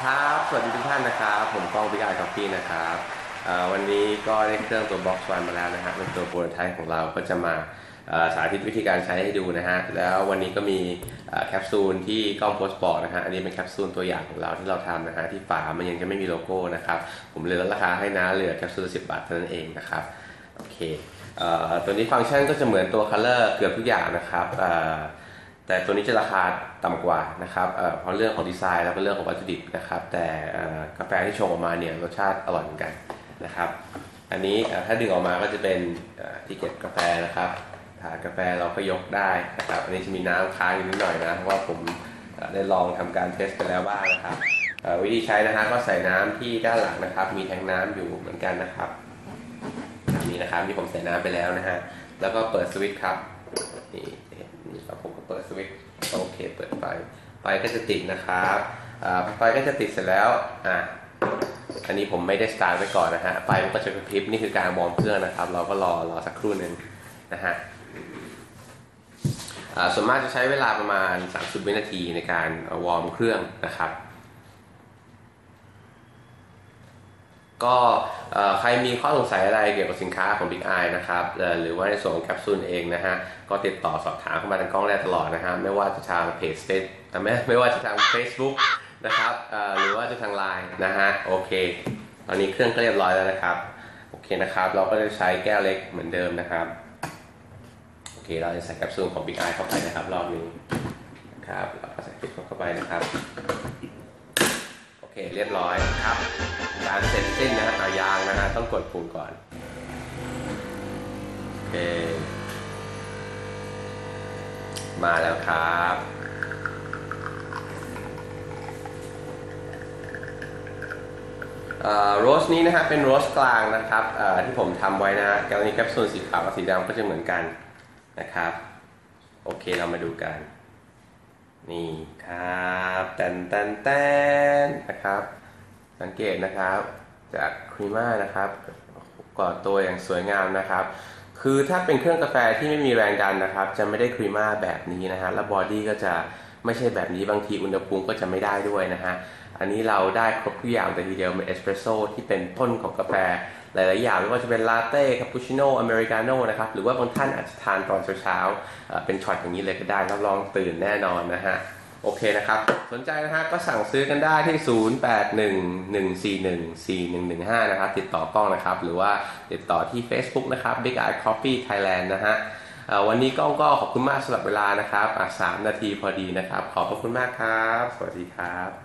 ครับสวัสดีทุกท่านนะครับผมก้องพิกายคอฟฟี่นะครับวันนี้ก็ได้เครื่องตัว Box One มาแล้วนะฮะเป็นตัวโปรโตไทป์ของเราก็จะมาสาธิตวิธีการใช้ให้ดูนะฮะแล้ววันนี้ก็มีแคปซูลที่กล้องโพสต์บอกนะฮะอันนี้เป็นแคปซูลตัวอย่างของเราที่เราทำนะฮะที่ฝามันยังจะไม่มีโลโก้นะครับผมเลยลดราคาให้นะเหลือแคปซูล10 บาทเท่านั้นเองนะครับโอเคตัวนี้ฟังก์ชันก็จะเหมือนตัว Color เกือบทุกอย่างนะครับแต่ตัวนี้จะราคาต่ำกว่านะครับเพราะเรื่องของดีไซน์แล้วก็เรื่องของวัตถุดิบนะครับแต่กาแฟที่ชงออกมาเนี่ยรสชาติอร่อยเหมือนกันนะครับอันนี้ถ้าดึงออกมาก็จะเป็นที่เก็บกาแฟนะครับถาดกาแฟเราก็ยกได้นะครับอันนี้จะมีน้ำค้างอยู่นิดหน่อยนะเพราะว่าผมได้ลองทำการเทสไปแล้วบ้างนะครับวิธีใช้นะฮะก็ใส่น้ำที่ด้านหลังนะครับมีแทงน้ำอยู่เหมือนกันนะครับนี่นะครับที่ผมใส่น้ำไปแล้วนะฮะแล้วก็เปิดสวิตช์ครับนี่ครับผมก็เปิดสวิตช์โอเคเปิดไฟก็จะติดนะครับไฟก็จะติดเสร็จแล้วอันนี้ผมไม่ได้สตาร์ทไว้ก่อนนะฮะไฟมันก็จะกระพริบนี่คือการวอร์มเครื่องนะครับเราก็รอสักครู่หนึ่งนะฮะส่วนมากจะใช้เวลาประมาณ30 วินาทีในการวอร์มเครื่องนะครับก็ใครมีข้อสงสัยอะไรเกี่ยวกับสินค้าของ Big Eye นะครับหรือว่าในส่วนของแคปซูลเองนะฮะก็ติดต่อสอบถามเข้ามาทางกล้องได้ตลอดนะฮะไม่ว่าจะทางเพจไม่ว่าจะทาง Facebook นะครับหรือว่าจะทาง Line นะฮะโอเคตอนนี้เครื่องก็เรียบร้อยแล้วนะครับโอเคนะครับเราก็จะใช้แก้วเล็กเหมือนเดิมนะครับโอเคเราจะใส่แคปซูลของ Big Eye เข้าไปนะครับรอบนี้นะครับเราก็ใส่ปิดเข้าไปนะครับโอเคเรียบร้อยครับการเสร็จสิ้นนะฮะยางนะฮะต้องกดปุ่มก่อนโอเคมาแล้วครับโรสนี้นะฮะเป็นโรสกลางนะครับที่ผมทำไว้นะฮะกรณีแคปซูลสีขาวกับสีดำก็จะเหมือนกันนะครับโอเคเรามาดูกันนี่ครับแตนนะครับสังเกตนะครับจากครีม่านะครับก่อตัวอย่างสวยงามนะครับคือถ้าเป็นเครื่องกาแฟที่ไม่มีแรงดันนะครับจะไม่ได้ครีม่าแบบนี้นะฮะแล้วบอดี้ก็จะไม่ใช่แบบนี้บางทีอุณหภูมิก็จะไม่ได้ด้วยนะฮะอันนี้เราได้ครบทุกอย่างแต่ทีเดียวเป็นเอสเปรสโซ่ที่เป็นต้นของกาแฟหลายๆอย่างไม่ว่าจะเป็นลาเต้คาปูชิโน่อเมริกาโน่นะครับหรือว่าบางท่านอาจจะทานตอนเช้าเป็นช็อตอย่างนี้เลยก็ได้รับรองตื่นแน่นอนนะฮะโอเคนะครับสนใจนะฮะก็สั่งซื้อกันได้ที่0811414115นะครับติดต่อกล้องนะครับหรือว่าติดต่อที่ Facebook นะครับ Big Eye Coffee Thailand นะฮะวันนี้กล้องก็ขอบคุณมากสำหรับเวลานะครับ3 นาทีพอดีนะครับขอบพระคุณมากครับสวัสดีครับ